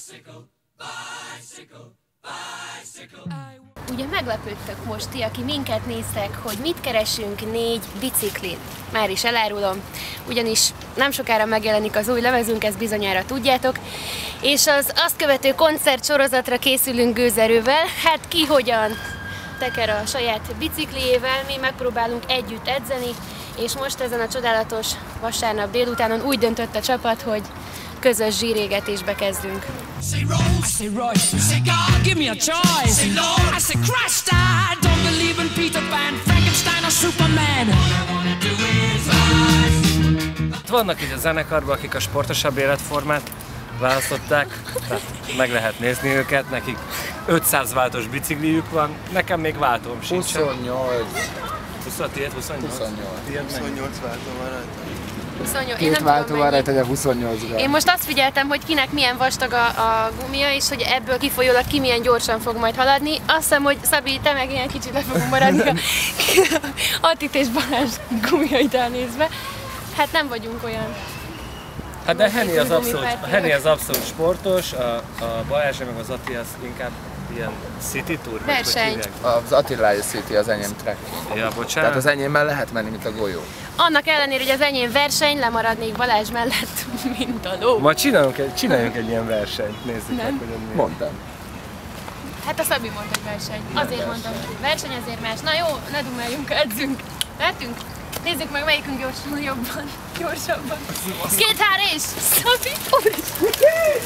Ugye meglepődtök most ti, aki minket néztek, hogy mit keresünk 4 biciklin. Már is elárulom, ugyanis nem sokára megjelenik az új lemezünk, ezt bizonyára tudjátok, és az azt követő koncertsorozatra készülünk gőzerővel. Hát ki hogyan teker a saját bicikliével, mi megpróbálunk együtt edzeni, és most ezen a csodálatos vasárnap délutánon úgy döntött a csapat, hogy közös zsírégetésbe kezdünk. Vannak itt a zenekarban, akik a sportosabb életformát választották, tehát meg lehet nézni őket, nekik 500 váltos bicikliük van, nekem még váltóm sincsen. 28. 28? 28 váltó van rajta. 28. Két váltó van rajta, de 28 gram. Én most azt figyeltem, hogy kinek milyen vastag a gumia, és hogy ebből kifolyólag ki milyen gyorsan fog majd haladni. Azt hiszem, hogy Szabi, te meg ilyen kicsit le fogunk maradni a Attit és Balázs gumiait elnézve. Hát nem vagyunk olyan. Hát de Henny az abszolút sportos, a Balázs meg az Atti az inkább ilyen city tour, verseny. Az Attilája City, az enyém trekking. Ja, bocsánat. Tehát az enyémmel lehet menni, mint a golyó. Annak ellenére, hogy az enyém verseny, lemaradnék Balázs mellett, mint a ló. Majd csináljunk egy ilyen versenyt, nézzük meg, hogyan mi. Mondtam. Hát a Szabi mondta, hogy verseny. Azért mondtam, hogy verseny, azért más. Na jó, ne dumáljunk, edzünk. Lehetünk? Nézzük meg, melyikünk gyorsabban. 2 hár és Szabi, úristen!